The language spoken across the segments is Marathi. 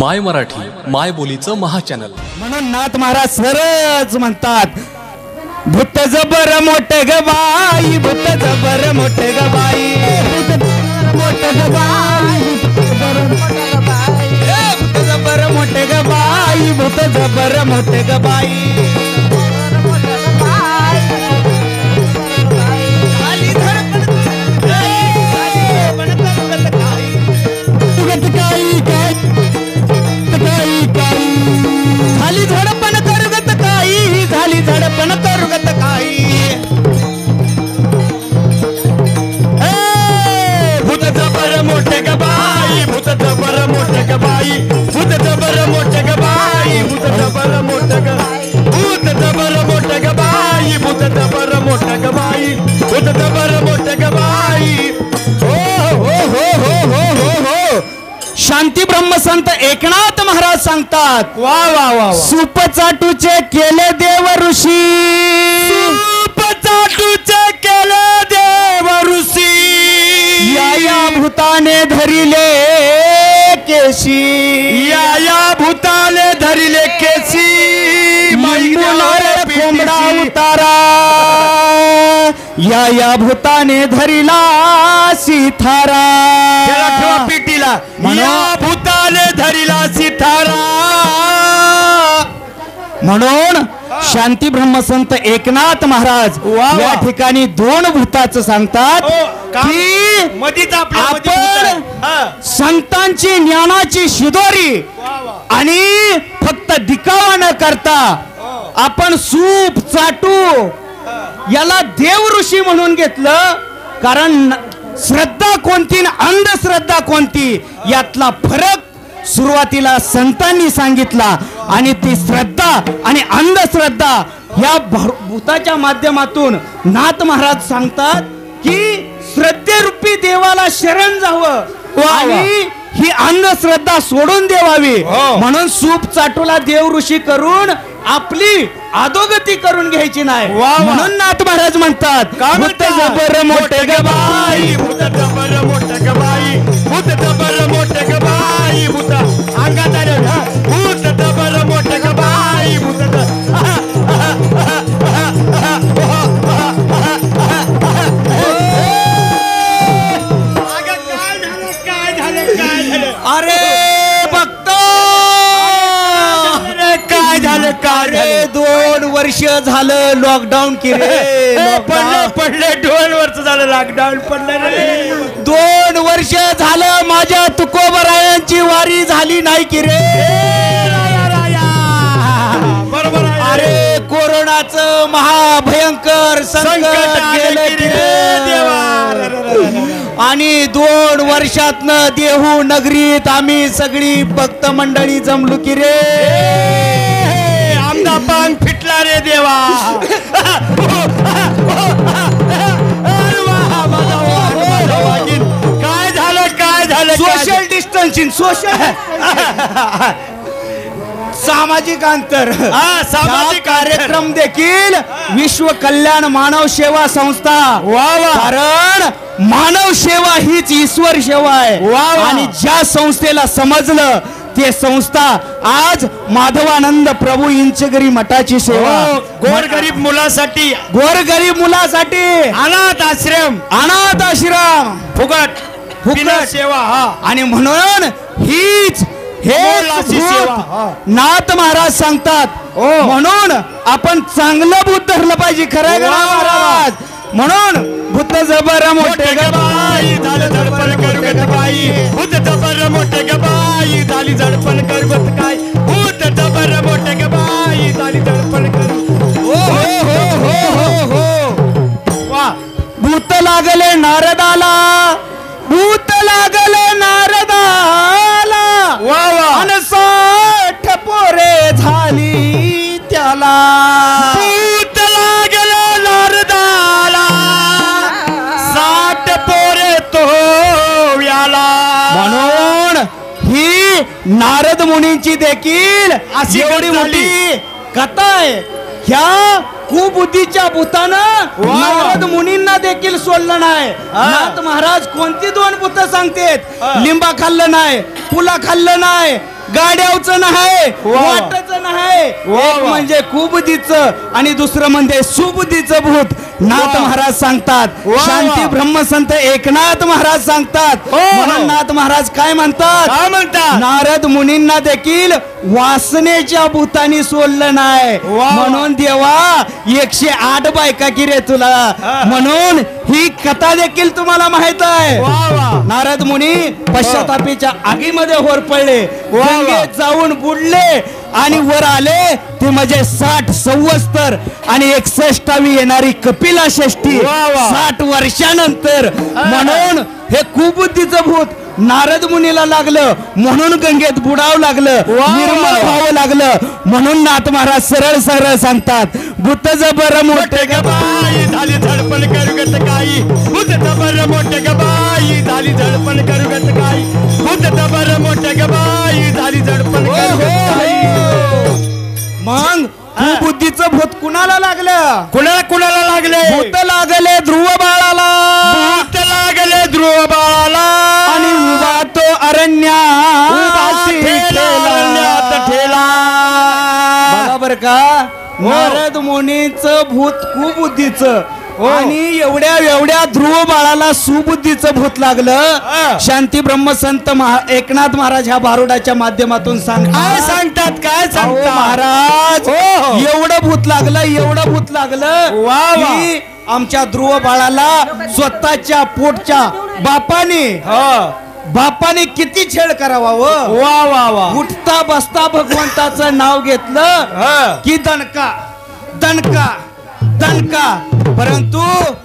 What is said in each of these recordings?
माय मराठी माय बोलीचं महाचॅनल. म्हणून नाथ महाराज सरच म्हणतात, भूत जबर मोठे ग बाई, भूत जबर मोठे ग बाई, मोठे ग बाई, भूत जबर मोठे ग बाई, भूत जबर मोठे ग बाई. झाली झडपण करुगत काही, झाली झडपण करुगत काही. भूत जबर मोठे ग बाई, भूत जबर मोठे ग बाई, भूत जबर मोठे ग बाई, भूत जबर मोठे ग, भूत जबर मोठे ग बाई, भूत जबर मोठे ग बाई, भूत जबर मोठे ग बाई. हो हो हो हो हो हो हो. शांती ब्रह्मसंत एकनाथ महाराज सांगतात, वा वा वा, सूप चाटूचे केले देव ऋषी, सूप चाटूचे केले देव ऋषी, या भूताने धरिले केशी, या भूताने धरिले केशी, लिंबूला कोंबडा उतारा, या भूताने धरिला सितारा. पिटीला या भूताने धरिला सितारा. म्हणून शांती ब्रह्मसंत एकनाथ महाराज या ठिकाणी दोन भूताचं सांगतात की मधीच आपण संतांची ज्ञानाची शिदोरी आणि फक्त दिखावा न करता आपण सूप चाटू याला देव ऋषी म्हणून घेतलं. कारण श्रद्धा कोणती न अंधश्रद्धा कोणती यातला फरक सुरुवातीला संतांनी सांगितला आणि ती श्रद्धा आणि अंधश्रद्धा या भूताच्या माध्यमातून नाथ महाराज सांगतात की श्रद्धेरूपी देवाला शरण जावं आणि ही अंधश्रद्धा सोडून देवावी. म्हणून सूप चाटूला देव ऋषी करून आपली अधोगती करून घ्यायची नाही. म्हणून नाथ महाराज म्हणतात, भूत जबर मोठे ग बाई, भूत जबर मोठे ग बाई, भूत जबर मोठे ग बाई, भूत अंगात आले, भूत जबर मोठे ग बाई, भूत अरे भक्त काय झालं काय 2 वर्ष झालं लॉकडाऊन की रे. पडले 2 वर्ष झालं लॉकडाऊन पडलं रे. 2 वर्ष झालं माझ्या तुकोबरायांची वारी झाली नाही की रे. बरोबर आहे. अरे कोरोनाचं महाभयंकर संकट गेलं की रे देवा. आणि 2 वर्षातनं देहू नगरीत आम्ही सगळी भक्त मंडळी जमलो की रे. आमदा पांग फिटला रे देवा. काय झालं काय झालं. सोशल डिस्टन्सिंग, सोशल सामाजिक अंतर. सामाजिक कार्यक्रम देखील विश्व कल्याण मानव सेवा संस्था. कारण मानव सेवा हीच ईश्वर सेवा आहे. आणि ज्या संस्थेला समजलं ते संस्था आज माधवानंद प्रभू इंचगिरी मठाची सेवा. गोरगरीब मुलासाठी, गोरगरीब मुलासाठी अनाथ आश्रम, अनाथ आश्रम फुकट फुकट सेवा. आणि म्हणून हीच हे नाथ महाराज सांगतात. म्हणून आपण चांगलं भूत धरलं पाहिजे. खरं महाराज. म्हणून भूत जबर मोठे ग बाई, झालं झडपण करुगत बाई, भूत जबर मोठे ग बाई, झाली झडपण करुगत काय, भूत जबर मोठे ग बाई, झाली झडपण करू. हो हो हो हो हो. वा. भूत लागले नारदाला, भूत लागले नारदाला, वा वा. आणि 60 पोरे झाली त्याला. भूत लागले नारदाला, 60 पोरे तो याला. म्हणून ही नारद मुनींची देखील अशी एवढी मोठी कथा आहे. ह्या कुबुद्धीच्या भूतानं नारद मुनींना देखील सोडलं नाही. नाथ महाराज कोणती 2 भूत सांगतेत. लिंबा खाल्लं नाही, फुला खाल्लं नाही, गाड्यावचं नाही, वा. वाटाचं नाही. वा, एक वा. म्हणजे कुबुद्धीचं आणि दुसरं म्हणजे सुबुद्धीचं भूत. नाथ वा. महाराज सांगतात, वा, वा. शांती ब्रह्मसंत एकनाथ महाराज सांगतात. हो. म्हणून नाथ महाराज काय म्हणतात, काय म्हणतात? नारद मुनींना देखील वासनेच्या भूतानी सोडलं नाही. वा. म्हणून देवा 108 बायका की रे तुला. हा. म्हणून ही कथा देखील तुम्हाला माहित आहे. वा वा. नारद मुनी पश्चातापीच्या आगीमध्ये होर पडले, वा. गंगेत जाऊन बुडले आणि वर आले ते म्हणजे 60 संवत्सर आणि 61वी येणारी कपिला षष्ठी वा, वा. 60 वर्षानंतर. म्हणून हे कुबुद्धीचं भूत नारद मुनीला लागलं, म्हणून गंगेत बुडावं लागलं, वा. निर्मळ व्हावं लागलं. म्हणून नाथ महाराज सरळ सरळ सांगतात, भूत जबर मोठे ग बाई झाली झडपण करुगत काही, भूत जबर मोठे ग बाई झाली झडपण करुगत काही, भूत जबर मोठे ग बाई झाली झडपण करुगत काही. मग कुबुद्धीचं भूत कुणाला लागलं? कुणाला कुणाला लागले? भूत लागले ध्रुव बाळाला भूत लागले ध्रुव बाळाला आणि उभा तो अरण्यात ठेला. बघा बर का, नारद मुनीचं भूत कुबुद्धीचं आणि एवढ्या ध्रुव बाळाला सुबुद्धीचं भूत लागलं. शांती ब्रह्मसंत एकनाथ महाराज ह्या बारुडाच्या माध्यमातून काय सांगतात, सांगतात? काय अहो सांगतात महाराज, हो. एवढं भूत लागलं वा, वा. की आमच्या ध्रुव बाळाला स्वतःच्या पोटच्या बापाने किती छेड करावा. वा वा वा. उठता बसता भगवंताचं नाव घेतलं की दणका दणका दणका. परंतु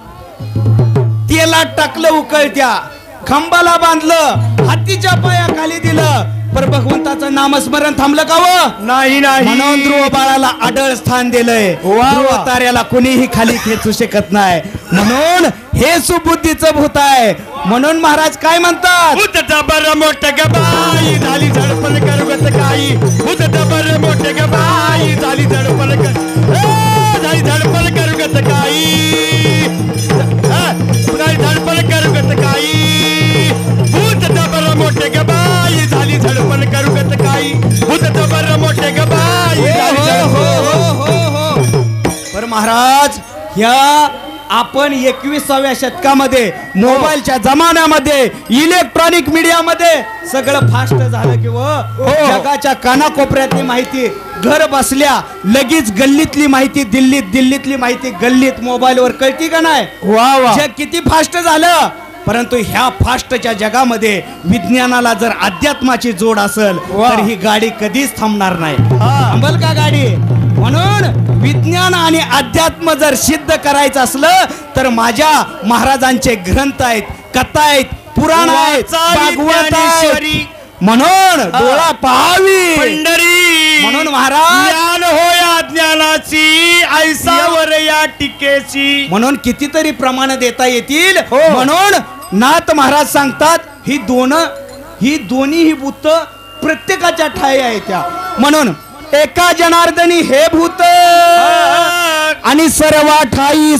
तेला टाकलं उकळत्या, खांबाला बांधलं, हातीच्या पायाखाली दिलं, पर भगवंताचं नामस्मरण थांबलं का व? नाही म्हणून नाही. ध्रुव बाळाला आढळ स्थान दिलंय. वा. ध्रुव ताऱ्याला कोणीही खाली खेचू शकत नाही. म्हणून हे सुबुद्धीचं भूत आहे. म्हणून महाराज काय म्हणतात, भूत जबर मोठे ग बाई झाली झडपण करुगत काही, भूत जबर मोठे ग बाई झाली झडपण झाली झडपण करुगत काही, झाली झडपण करुगत काही, भूत जबर मोठे ग बाई झाली झडपण करुगत काही, भूत जबर मोठे ग बाई झाली झडपण. पर महाराज, ह्या आपण 21व्या शतकामध्ये मोबाईलच्या जमान्यामध्ये इलेक्ट्रॉनिक मीडियामध्ये सगळं फास्ट झालं किंवा जगाच्या कानाकोपऱ्यातली माहिती घर बसल्या लगेच गल्लीतली माहिती दिल्लीतली माहिती गल्लीत मोबाईलवर कळती का नाही? वा वा. जग किती फास्ट झालं. परंतु ह्या फास्टच्या जगामध्ये विज्ञानाला जर अध्यात्माची जोड असेल तर ही गाडी कधीच थांबणार नाही. थांबल का गाडी? म्हणून विज्ञान आणि अध्यात्म जर सिद्ध करायचं असलं तर माझ्या महाराजांचे ग्रंथ आहेत, कथा आहेत, पुराण आहेत, भागवत आहे. म्हणून डोळा पाहावी पंढरी, म्हणून महाराज ज्ञान होया ज्ञानाची ऐसावर या टिकेची. म्हणून कितीतरी प्रमाण देता येतील. हो. म्हणून नाथ महाराज सांगतात ही दोन्ही ही भूत प्रत्येकाच्या ठाई आहे त्या. म्हणून एका जनार्दनी हे भूत आणि सर्वा ठाई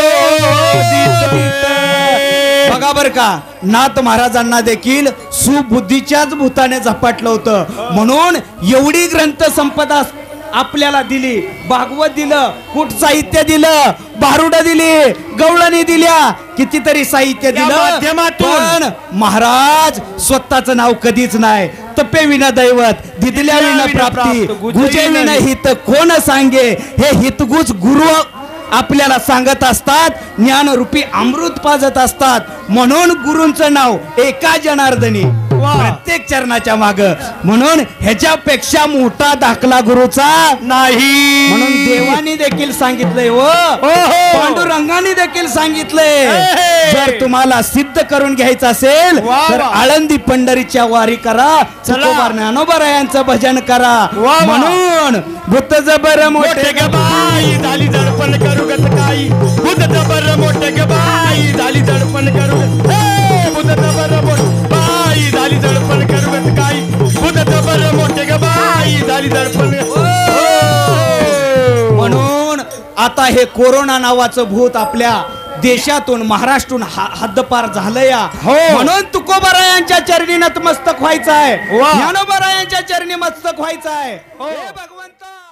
बघा बर का, नाथ महाराजांना देखील सुबुद्धीच्याच भूताने झपाटलं होतं. म्हणून एवढी ग्रंथ संपदा आपल्याला दिली, भागवत दिलं, कुट साहित्य दिलं, भारुड दिली, गवळणी दिल्या, कितीतरी साहित्य दिलं. माध्यमातून पण महाराज स्वतःचं नाव कधीच नाही. तपे विना दैवत, दिदल्या विना प्राप्ती, गुजे विना हित कोण सांगे. हे हितगुज गुरु आपल्याला सांगत असतात, ज्ञानरूपी अमृत पाजत असतात. म्हणून गुरूंचं नाव एका जनार्दनी प्रत्येक चरणाच्या माग. म्हणून ह्याच्यापेक्षा मोठा दाखला गुरुचा नाही. म्हणून देवानी देखील सांगितलंय व पांडुरंगाने देखील सांगितलंय, जर तुम्हाला सिद्ध करून घ्यायचं असेल तर आळंदी पंढरीच्या वारी करा, तुकोबा ज्ञानोबा यांचं भजन करा. म्हणून भूत जबर मोठे ग बाई झाली झडपण करुगत काही, भूत जबर मोठे ग बाई झाली झडपण करुगत, भूत जबर मोठे बाई झाली झडपण करुगत काही, भूत जबर मोठे ग बाई झाली झडपण. म्हणून आता हे कोरोना नावाचं भूत आपल्या देशातून महाराष्ट्रातून हद्दपार झालं या हो. म्हणून तुकोबारायांच्या चरणी नतमस्तक व्हायचं आहे वा. ज्ञानोबारायांच्या चरणी मस्तक व्हायचं आहे हे भगवंत